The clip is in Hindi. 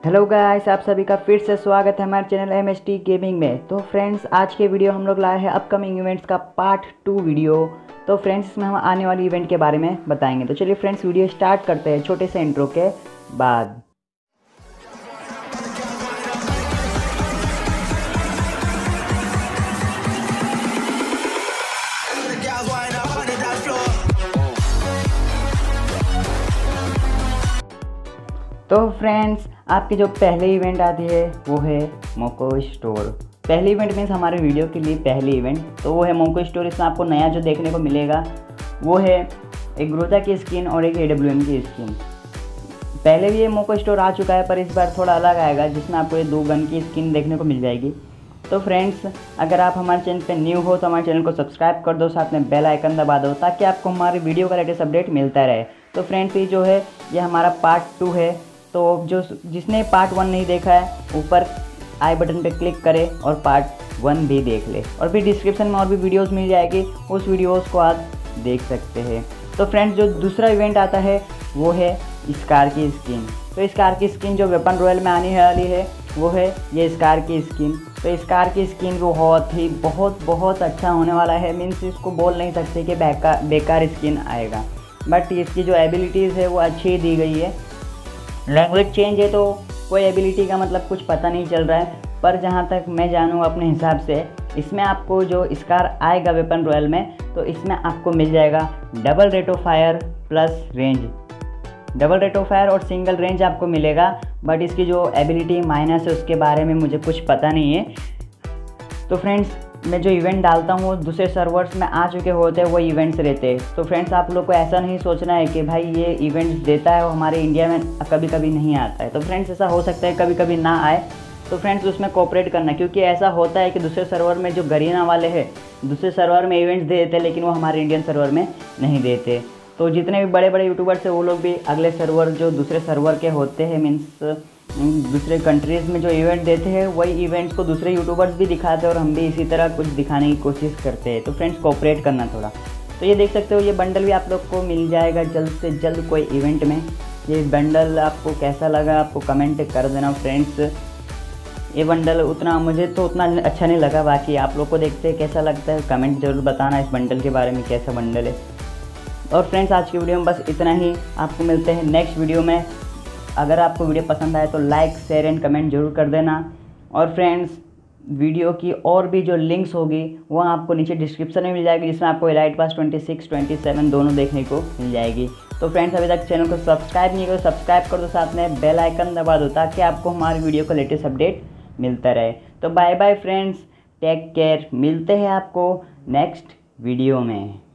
हेलो गाइस, आप सभी का फिर से स्वागत है हमारे चैनल MST गेमिंग में। तो फ्रेंड्स, आज के वीडियो हम लोग लाए हैं अपकमिंग इवेंट्स का पार्ट 2 वीडियो। तो फ्रेंड्स, इसमें हम आने वाली इवेंट के बारे में बताएंगे। तो चलिए फ्रेंड्स, वीडियो स्टार्ट करते हैं छोटे से इंट्रो के बाद। तो फ्रेंड्स, आपकी जो पहली इवेंट आती है वो है मोको स्टोर। पहली इवेंट मीन्स हमारे वीडियो के लिए पहली इवेंट, तो वो है मोको स्टोर। इसमें आपको नया जो देखने को मिलेगा वो है एक ग्रोजा की स्किन और एक AWM की स्किन। पहले भी ये मोको स्टोर आ चुका है, पर इस बार थोड़ा अलग आएगा, जिसमें आपको ये 2 गन की स्किन देखने को मिल जाएगी। तो फ्रेंड्स, अगर आप हमारे चैनल पे न्यू हो तो हमारे चैनल को सब्सक्राइब कर दो, साथ में बेल आइकन दबा दो ताकि आपको हमारी वीडियो का लेटेस्ट अपडेट मिलता रहे। तो फ्रेंड्स, ये जो है ये हमारा पार्ट 2 है। तो जो जिसने पार्ट 1 नहीं देखा है, ऊपर आई बटन पे क्लिक करे और पार्ट 1 भी देख ले, और फिर डिस्क्रिप्शन में और भी वीडियोस मिल जाएगी, उस वीडियोस को आप देख सकते हैं। तो फ्रेंड्स, जो दूसरा इवेंट आता है वो है स्कार की स्किन। तो स्कार की स्किन जो वेपन रॉयल में आने वाली है वो है ये स्कार की स्किन। तो स्कार की स्किन बहुत अच्छा होने वाला है। मीन्स इसको बोल नहीं सकते कि बेकार स्किन आएगा, बट इसकी जो एबिलिटीज़ है वो अच्छी दी गई है। लैंग्वेज चेंज है तो कोई एबिलिटी का मतलब कुछ पता नहीं चल रहा है, पर जहाँ तक मैं जानूँ अपने हिसाब से, इसमें आपको जो स्कार आएगा वेपन रॉयल में, तो इसमें आपको मिल जाएगा double rate of fire plus range. Double rate of fire और सिंगल रेंज आपको मिलेगा, बट इसकी जो एबिलिटी माइनस है उसके बारे में मुझे कुछ पता नहीं है। तो फ्रेंड्स, मैं जो इवेंट डालता हूँ दूसरे सर्वर्स में आ चुके होते हैं वो इवेंट्स रहते हैं। तो फ्रेंड्स, आप लोग को ऐसा नहीं सोचना है कि भाई ये इवेंट्स देता है वो हमारे इंडिया में कभी कभी नहीं आता है। तो फ्रेंड्स, ऐसा हो सकता है कभी कभी ना आए, तो फ्रेंड्स उसमें कोऑपरेट करना, क्योंकि ऐसा होता है कि दूसरे सर्वर में जो गरीना वाले हैं दूसरे सर्वर में इवेंट्स दे देते हैं, लेकिन वो हमारे इंडियन सर्वर में नहीं देते। तो जितने भी बड़े बड़े यूट्यूबर्स हैं वो लोग भी अगले सर्वर जो दूसरे सर्वर के होते हैं, मीन्स दूसरे कंट्रीज़ में जो इवेंट देते हैं वही इवेंट्स को दूसरे यूट्यूबर्स भी दिखाते हैं, और हम भी इसी तरह कुछ दिखाने की कोशिश करते हैं। तो फ्रेंड्स, कोऑपरेट करना थोड़ा। तो ये देख सकते हो, ये बंडल भी आप लोग को मिल जाएगा जल्द से जल्द कोई इवेंट में। ये बंडल आपको कैसा लगा आपको कमेंट कर देना फ्रेंड्स। ये बंडल मुझे तो उतना अच्छा नहीं लगा, बाकी आप लोग को देखते हैं कैसा लगता है, कमेंट जरूर बताना इस बंडल के बारे में, कैसा बंडल है। और फ्रेंड्स, आज की वीडियो में बस इतना ही। आपको मिलते हैं नेक्स्ट वीडियो में। अगर आपको वीडियो पसंद आए तो लाइक शेयर एंड कमेंट जरूर कर देना। और फ्रेंड्स, वीडियो की और भी जो लिंक्स होगी वो आपको नीचे डिस्क्रिप्शन में मिल जाएगी, जिसमें आपको एलाइट पास 26, 27 दोनों देखने को मिल जाएगी। तो फ्रेंड्स, अभी तक चैनल को सब्सक्राइब नहीं करो, सब्सक्राइब कर दो, साथ में बेल आइकन दबा दो ताकि आपको हमारी वीडियो का लेटेस्ट अपडेट मिलता रहे। तो bye bye friends, take care. मिलते हैं आपको नेक्स्ट वीडियो में।